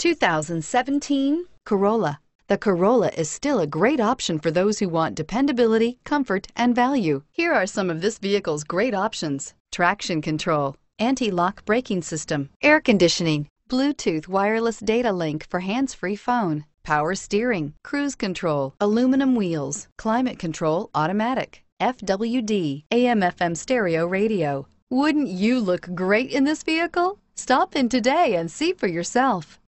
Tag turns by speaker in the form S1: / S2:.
S1: 2017 Corolla. The Corolla is still a great option for those who want dependability, comfort, and value. Here are some of this vehicle's great options: traction control, anti-lock braking system, air conditioning, Bluetooth wireless data link for hands-free phone, power steering, cruise control, aluminum wheels, climate control automatic, FWD, AM/FM stereo radio. Wouldn't you look great in this vehicle? Stop in today and see for yourself.